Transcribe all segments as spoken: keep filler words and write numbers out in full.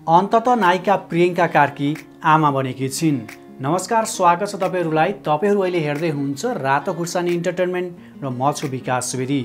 अन्ततः नायिका प्रियंका कार्की आमा बनेकी छिन्। नमस्कार, स्वागत छ तपाईहरुलाई। तपाईहरु अहिले हेर्दै हुनुहुन्छ रातो खुर्सानी इन्टरटेनमेन्ट र म छु विकास सुवेदी।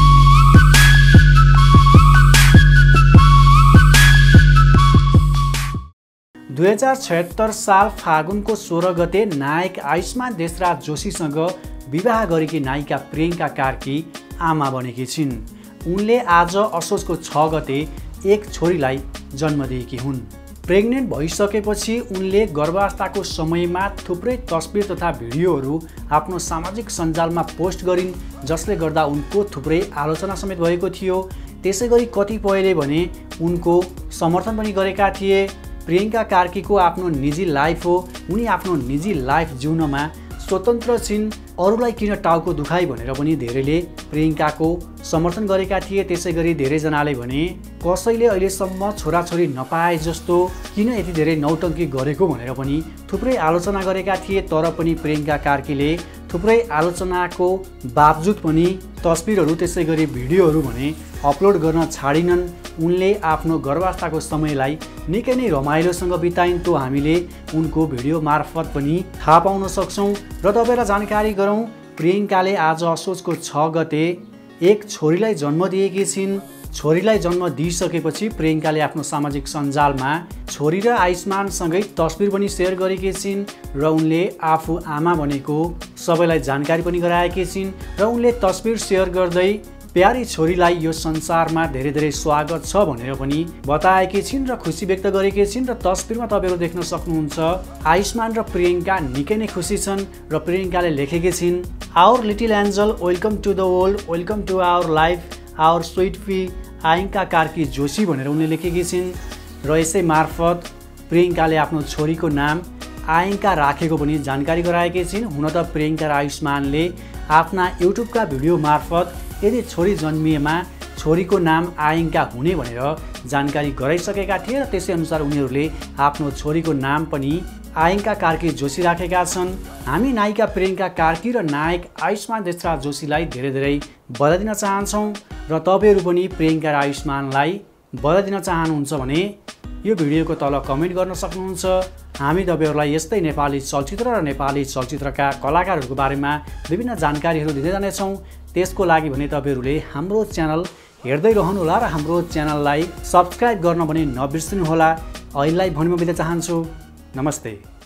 दुई हजार छयत्तर साल फागुनको सोह्र गते नायक आयुष्मान देशराज जोशीसँग विवाह गरेकी नायिका प्रियंका कार्की आमा बनेकी छिन्। उनले आज असोजको छ गते एक छोरीलाई जन्म दिएकी हुन्। प्रेग्नेन्ट भइसकेपछि उनले गर्भावस्थाको समयमा थुप्रै तस्बिर तथा भिडियोहरू आफ्नो सामाजिक सञ्जालमा पोस्ट गरिन्, जसले गर्दा उनको थुप्रै आलोचना समेत भएको थियो। त्यसैगरी कतिपयले भने उनको समर्थन पनि गरेका थिए। प्रियंका कार्कीको आफ्नो निजी लाइफ हो, उनी आफ्नो निजी लाइफ जिउनमा स्वतन्त्र छिन्, अरूलाई किन टाउको दुखाइ भनेर पनि धेरैले प्रियंकाको समर्थन गरेका थिए। त्यसैगरी धेरैजनाले भने कसैले अहिलेसम्म छोराछोरी नपाए जस्तो किन यति धेरै नौटङ्की गरेको भनेर पनि थुप्रै आलोचना गरेका थिए। तर पनि प्रियंका कार्कीले थुप्रै आलोचनाको बावजुद पनि तस्बिरहरू त्यसैगरी भिडियोहरू भने अपलोड गर्न छाडिनन्। उनले आफ्नो गर्भावस्थाको समयलाई निकै नै रमाइलोसँग बिताइन्। त्यो हामीले उनको भिडियो मार्फत पनि थाहा पाउन सक्छौँ। र तपाईँलाई जानकारी गरौँ, प्रियंकाले आज असोजको छ गते एक छोरीलाई जन्म दिएकी छिन्। छोरीलाई जन्म दिइसकेपछि प्रियंकाले आफ्नो सामाजिक सञ्जालमा छोरी र आयुष्मानसँगै तस्बिर पनि सेयर गरेकी छिन् र उनले आफू आमा बनेको सबैलाई जानकारी पनि गराएकी छिन्। र उनले तस्बिर सेयर गर्दै प्यारी छोरीलाई यो संसारमा धेरै धेरै स्वागत छ भनेर पनि बताएकी छिन् र खुसी व्यक्त गरेकी छिन्। र तस्बिरमा तपाईँहरू देख्न सक्नुहुन्छ आयुष्मान र प्रियंका निकै नै खुसी छन् र प्रियंकाले लेखेकी छिन्, our little angel welcome to the world, welcome to our life, our sweet फी आयंका कार्की जोशी भनेर उनले लेखेकी छिन्। र यसै मार्फत प्रियंकाले आफ्नो छोरीको नाम आयंका राखेको पनि जानकारी गराएकी छिन्। हुन त प्रियंका र आयुष्मानले आफ्ना युट्युबका भिडियो मार्फत यदि छोरी जन्मिएमा छोरीको नाम आयंका हुने भनेर जानकारी गराइसकेका थिए र त्यसै अनुसार उनीहरूले आफ्नो छोरीको नाम पनि आयंका कार्की जोशी राखेका छन्। हामी नायिका प्रियंका कार्की र नायक आयुष्मान देशराज जोशीलाई धेरै धेरै बधाई दिन चाहन्छौँ। र तपाईँहरू पनि प्रियंका र आयुष्मानलाई बधाई दिन चाहनुहुन्छ भने यो भिडियोको तल कमेन्ट गर्न सक्नुहुन्छ। हामी तपाईँहरूलाई यस्तै नेपाली चलचित्र र नेपाली चलचित्रका कलाकारहरूको बारेमा विभिन्न जानकारीहरू दिँदै जानेछौँ। त्यसको लागि भने तपाईँहरूले हाम्रो च्यानल हेर्दै रहनुहोला र हाम्रो च्यानललाई सब्सक्राइब गर्न पनि नबिर्सनुहोला। अहिलेलाई भन्न बिदा चाहन्छु। नमस्ते।